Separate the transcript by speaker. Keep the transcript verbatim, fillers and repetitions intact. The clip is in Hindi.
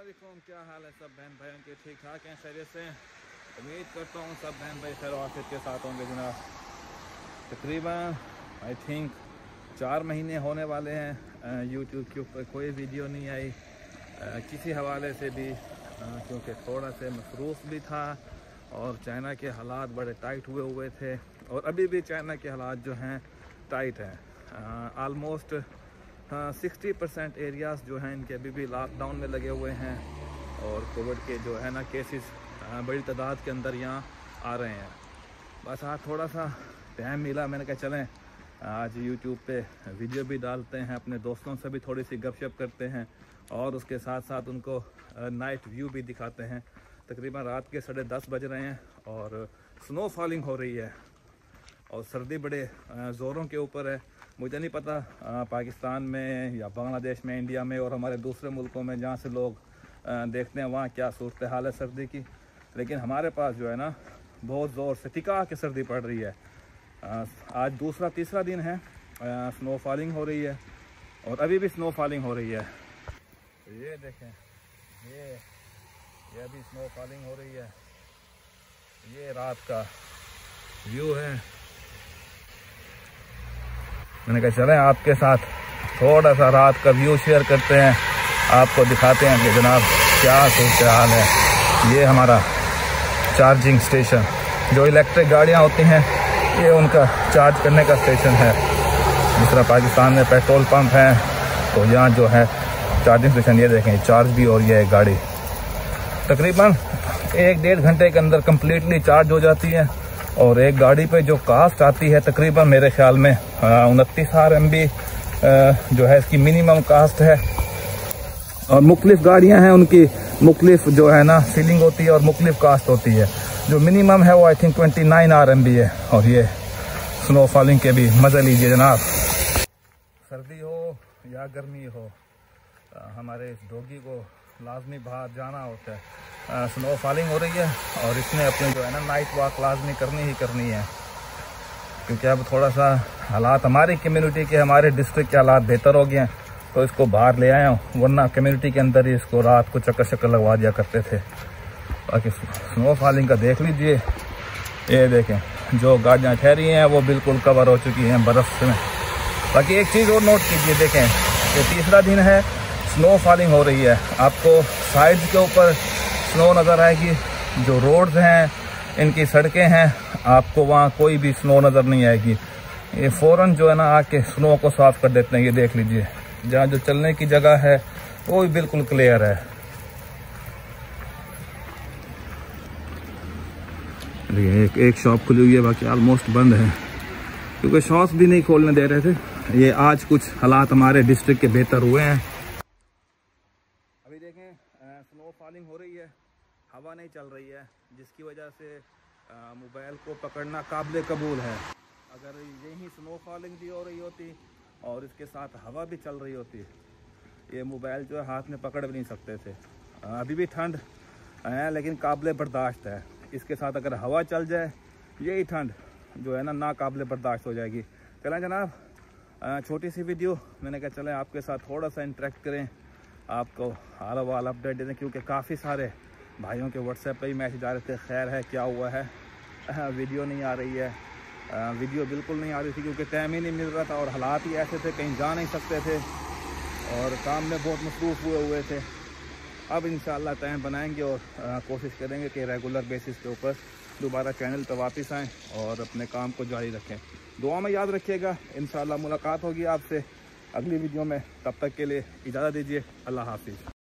Speaker 1: अस्सलामुअलैकुम, क्या हाल है सब बहन भाइयों के? ठीक ठाक हैं, खैरियत से? उम्मीद करता हूँ सब बहन भाई खैर आफियत के साथ होंगे जनाब। तकरीबन आई थिंक चार महीने होने वाले हैं यूट्यूब के ऊपर कोई वीडियो नहीं आई आ, किसी हवाले से भी, आ, क्योंकि थोड़ा से मसरूफ़ भी था और चाइना के हालात बड़े टाइट हुए हुए थे और अभी भी चाइना के हालात जो हैं टाइट हैं। आलमोस्ट सिक्सटी परसेंट एरियाज़ जो हैं इनके अभी भी लॉकडाउन में लगे हुए हैं और कोविड के जो है ना केसेस बड़ी तादाद के अंदर यहाँ आ रहे हैं। बस आज थोड़ा सा टाइम मिला, मैंने कहा चलें आज यूट्यूब पे वीडियो भी डालते हैं, अपने दोस्तों से भी थोड़ी सी गपशप करते हैं और उसके साथ साथ उनको नाइट व्यू भी दिखाते हैं। तकरीबन रात के साढ़े दस बज रहे हैं और स्नो फॉलिंग हो रही है और सर्दी बड़े ज़ोरों के ऊपर है। मुझे नहीं पता पाकिस्तान में या बांग्लादेश में, इंडिया में और हमारे दूसरे मुल्कों में जहाँ से लोग देखते हैं वहाँ क्या सूरत हाल है सर्दी की, लेकिन हमारे पास जो है ना बहुत ज़ोर से टिका के सर्दी पड़ रही है। आज दूसरा तीसरा दिन है स्नो फॉलिंग हो रही है और अभी भी स्नो फॉलिंग हो रही है। ये देखें, ये ये अभी स्नो फॉलिंग हो रही है। ये रात का व्यू है। मैंने कहा चलें आपके साथ थोड़ा सा रात का व्यू शेयर करते हैं, आपको दिखाते हैं कि जनाब क्या सूरत हाल है। ये हमारा चार्जिंग स्टेशन, जो इलेक्ट्रिक गाड़ियां होती हैं ये उनका चार्ज करने का स्टेशन है। जिस तरह पाकिस्तान में पेट्रोल पंप हैं तो यहाँ जो है चार्जिंग स्टेशन, ये देखें चार्ज भी हो रही है। एक गाड़ी तकरीबन एक डेढ़ घंटे के अंदर कम्प्लीटली चार्ज हो जाती है और एक गाड़ी पे जो कास्ट आती है तकरीबन मेरे ख्याल में उनतीस आर एम बी जो है इसकी मिनिमम कास्ट है। और मुख्तलिफ गाड़ियां हैं, उनकी मुख्तलिफ जो है ना सीलिंग होती है और मुख्तलिफ कास्ट होती है। जो मिनिमम है वो I think twenty nine R M B है। और ये स्नो फॉलिंग के भी मज़े लीजिए जनाब। सर्दी हो या गर्मी हो, हमारे इस डॉगी को लाजमी बाहर जाना होता है। स्नो फॉलिंग हो रही है और इसने अपनी जो है ना नाइट वॉक लाजमी करनी ही करनी है, क्योंकि अब थोड़ा सा हालात हमारी कम्युनिटी के, हमारे डिस्ट्रिक्ट के हालात बेहतर हो गए हैं तो इसको बाहर ले आया हूँ, वरना कम्युनिटी के अंदर ही इसको रात को चक्कर चक्कर लगवा दिया करते थे। बाकी स्नो फॉलिंग का देख लीजिए, ये देखें जो गाड़ियाँ ठहरी हैं वो बिल्कुल कवर हो चुकी हैं बर्फ़ में। बाकी एक चीज़ और नोट कीजिए, देखें ये तीसरा दिन है स्नो फॉलिंग हो रही है। आपको साइड्स के ऊपर स्नो नज़र आएगी, जो रोड्स हैं इनकी सड़कें हैं आपको वहाँ कोई भी स्नो नज़र नहीं आएगी। ये फ़ौरन जो है ना आके स्नो को साफ कर देते हैं। ये देख लीजिए जहाँ जो चलने की जगह है वो भी बिल्कुल क्लियर है। एक एक शॉप खुली हुई है, बाकी ऑलमोस्ट बंद है क्योंकि शॉप्स भी नहीं खोलने दे रहे थे। ये आज कुछ हालात हमारे डिस्ट्रिक्ट के बेहतर हुए हैं। अभी देखें स्नो फॉलिंग हो रही है, हवा नहीं चल रही है, जिसकी वजह से मोबाइल को पकड़ना काबिल कबूल है। अगर यही स्नो फॉलिंग भी हो रही होती और इसके साथ हवा भी चल रही होती, ये मोबाइल जो है हाथ में पकड़ भी नहीं सकते थे। अभी भी ठंड है लेकिन काबिल बर्दाश्त है। इसके साथ अगर हवा चल जाए यही ठंड जो है ना नाकाबिल बर्दाश्त हो जाएगी। चलें जनाब, छोटी सी वीडियो, मैंने कहा चलें आपके साथ थोड़ा सा इंटरेक्ट करें, आपको हाल वाल अपडेट दे दें, क्योंकि काफ़ी सारे भाइयों के व्हाट्सएप पे ही मैसेज आ रहे थे खैर है क्या हुआ है, वीडियो नहीं आ रही है। वीडियो बिल्कुल नहीं आ रही थी क्योंकि टाइम ही नहीं मिल रहा था और हालात ही ऐसे थे, कहीं जा नहीं सकते थे और काम में बहुत मसरूफ़ हुए हुए थे। अब इंशाअल्लाह टाइम बनाएंगे और आ, कोशिश करेंगे कि रेगुलर बेसिस के ऊपर दोबारा चैनल पर वापस आएँ और अपने काम को जारी रखें। दुआ में याद रखिएगा, इंशाअल्लाह मुलाकात होगी आपसे अगली वीडियो में। तब तक के लिए इजाज़त दीजिए, अल्लाह हाफिज़।